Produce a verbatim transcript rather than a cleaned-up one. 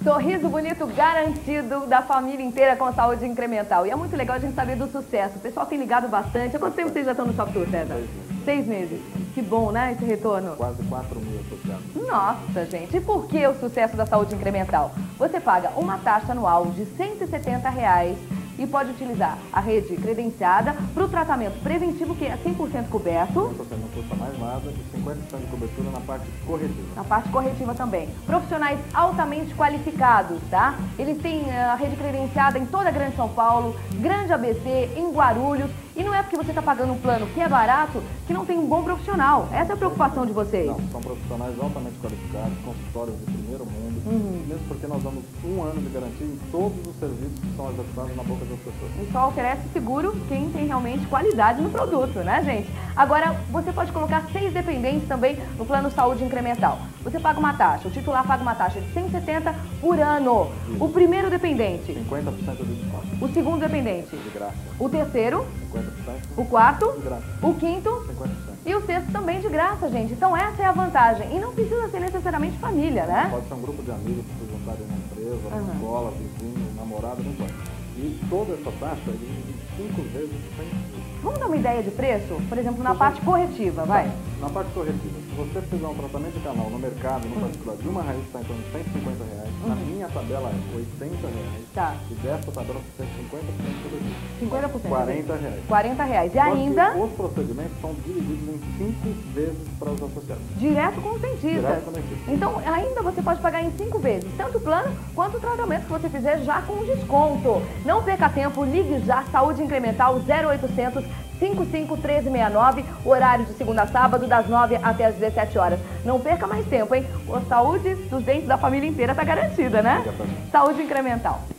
Sorriso bonito garantido da família inteira com saúde incremental. E é muito legal a gente saber do sucesso. O pessoal tem ligado bastante. Há quanto tempo vocês já estão no Shop Tour, César? Seis meses. Seis meses. Que bom, né, esse retorno? Quase quatro mil associados. Nossa, gente. E por que o sucesso da saúde incremental? Você paga uma taxa anual de cento e setenta reais e pode utilizar a rede credenciada para o tratamento preventivo, que é cem por cento coberto. cem por cento não custa mais nada e cinquenta por cento de cobertura na parte corretiva. Na parte corretiva também. Profissionais altamente qualificados, tá? Eles têm a rede credenciada em toda a Grande São Paulo, Grande A B C, em Guarulhos. E não é porque você está pagando um plano que é barato que não tem um bom profissional. Essa é a preocupação de vocês. Não, são profissionais altamente qualificados, consultórios de primeiro mundo, Uhum. mesmo porque nós damos um ano de garantia em todos os serviços que são executados na boca das pessoas. E só oferece seguro quem tem realmente qualidade no produto, né, gente? Agora, você pode colocar seis dependentes também no plano saúde incremental. Você paga uma taxa, o titular paga uma taxa de cento e setenta por ano. Isso. O primeiro dependente. cinquenta por cento de desconto. O segundo dependente. De graça. O terceiro. cinquenta por cento. O quarto. De graça. O quinto. cinquenta por cento. E o sexto também de graça, gente. Então essa é a vantagem. E não precisa ser necessariamente família, né? Pode ser um grupo de amigos que se juntarem na empresa, na Uhum. escola, vizinho, namorado, não pode. E toda essa taxa é de cinco vezes sem juros. Vamos dar uma ideia de preço? Por exemplo, na parte corretiva, vai. Na parte corretiva, se você fizer um tratamento de canal no mercado, no particular, de uma raiz está em torno de cento e cinquenta reais, na minha tabela é oitenta reais, Tá. e dessa tabela você tem cinquenta por cento sobre isso. cinquenta por cento. quarenta reais. quarenta reais. E Só que ainda, os procedimentos são divididos em cinco vezes para os associados. direto com os dentistas. Direto com o dentista. Então, ainda você pode pagar em cinco vezes, tanto o plano quanto o tratamento que você fizer já com desconto. Não perca tempo, ligue já, Saúde Incremental zero oitocentos, cinco cinco um três seis nove, horário de segunda a sábado, das nove até as dezessete horas. Não perca mais tempo, hein? A saúde dos dentes da família inteira está garantida, né? Fica pra mim. Saúde Incremental.